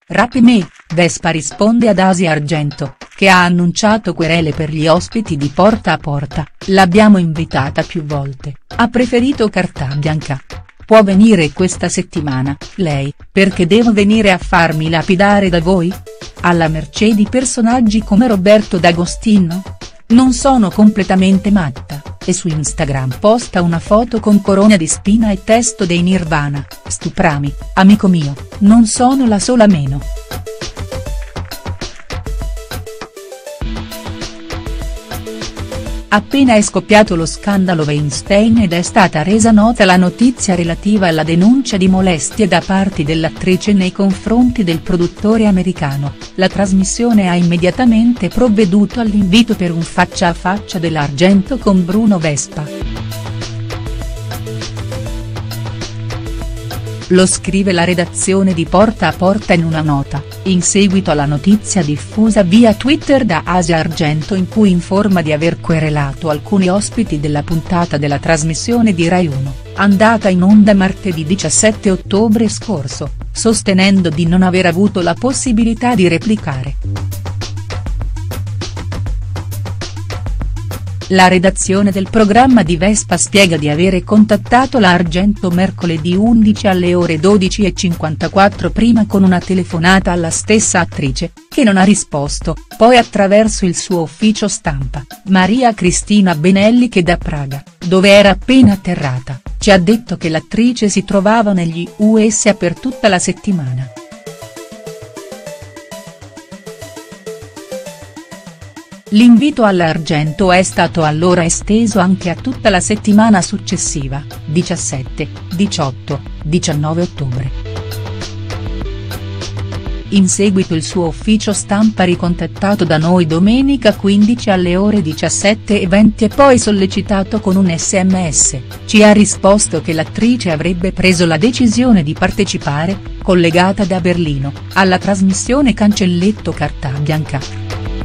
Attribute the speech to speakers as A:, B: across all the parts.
A: Rapimè, Vespa risponde ad Asia Argento, che ha annunciato querele per gli ospiti di Porta a Porta, l'abbiamo invitata più volte, ha preferito carta bianca. Può venire questa settimana, lei, perché devo venire a farmi lapidare da voi? Alla mercé di personaggi come Roberto D'Agostino? Non sono completamente matta, e su Instagram posta una foto con corona di spina e testo dei Nirvana, stuprami, amico mio, non sono la sola meno. Appena è scoppiato lo scandalo Weinstein ed è stata resa nota la notizia relativa alla denuncia di molestie da parte dell'attrice nei confronti del produttore americano, la trasmissione ha immediatamente provveduto all'invito per un faccia a faccia dell'Argento con Bruno Vespa. Lo scrive la redazione di Porta a Porta in una nota, in seguito alla notizia diffusa via Twitter da Asia Argento in cui informa di aver querelato alcuni ospiti della puntata della trasmissione di Rai 1, andata in onda martedì 17 ottobre scorso, sostenendo di non aver avuto la possibilità di replicare. La redazione del programma di Vespa spiega di avere contattato la Argento mercoledì 11 alle ore 12:54 prima con una telefonata alla stessa attrice, che non ha risposto, poi attraverso il suo ufficio stampa, Maria Cristina Benelli che da Praga, dove era appena atterrata, ci ha detto che l'attrice si trovava negli USA per tutta la settimana. L'invito all'Argento è stato allora esteso anche a tutta la settimana successiva, 17, 18, 19 ottobre. In seguito il suo ufficio stampa ricontattato da noi domenica 15 alle ore 17:20 e poi sollecitato con un sms, ci ha risposto che l'attrice avrebbe preso la decisione di partecipare, collegata da Berlino, alla trasmissione Cancelletto Carta Bianca.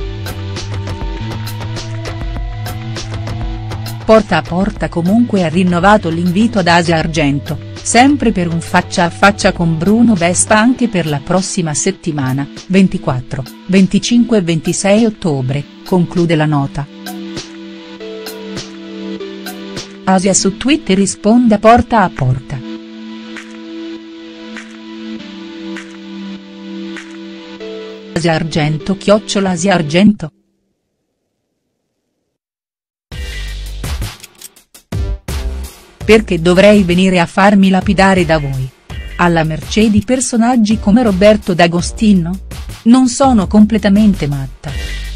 A: Porta a Porta comunque ha rinnovato l'invito ad Asia Argento, sempre per un faccia a faccia con Bruno Vespa anche per la prossima settimana, 24, 25 e 26 ottobre, conclude la nota. Asia su Twitter risponde a Porta a Porta. Asia Argento @Asia Argento. Perché dovrei venire a farmi lapidare da voi? Alla mercé di personaggi come Roberto D'Agostino? Non sono completamente matta.